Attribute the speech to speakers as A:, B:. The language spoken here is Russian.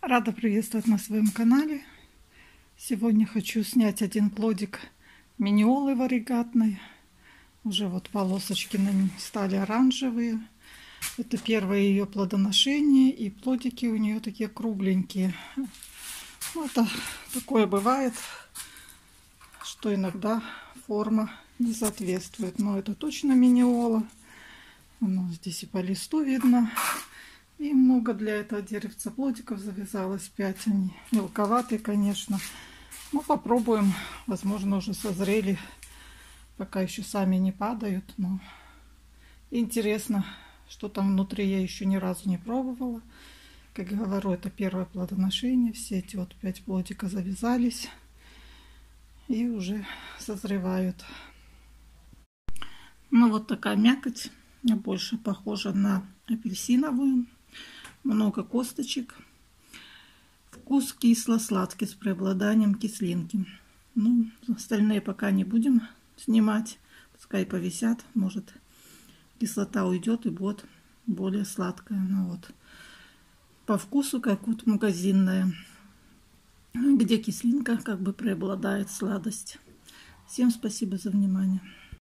A: Рада приветствовать на своем канале. Сегодня хочу снять один плодик миниолы варигатной. Уже вот полосочки на ней стали оранжевые. Это первое ее плодоношение, и плодики у нее такие кругленькие. Это такое бывает, что иногда форма не соответствует. Но это точно миниола. Здесь и по листу видно. И много для этого деревца плодиков завязалось. 5 они мелковатые, конечно. Но попробуем. Возможно, уже созрели. Пока еще сами не падают. Но интересно, что там внутри, я еще ни разу не пробовала. Как говорю, это первое плодоношение. Все эти вот 5 плодика завязались. И уже созревают. Ну вот такая мякоть. Больше похожа на апельсиновую. Много косточек. Вкус кисло-сладкий с преобладанием кислинки. Ну, остальные пока не будем снимать. Пускай повисят. Может, кислота уйдет и будет более сладкая. Ну вот. По вкусу как вот магазинная. Где кислинка как бы преобладает сладость. Всем спасибо за внимание.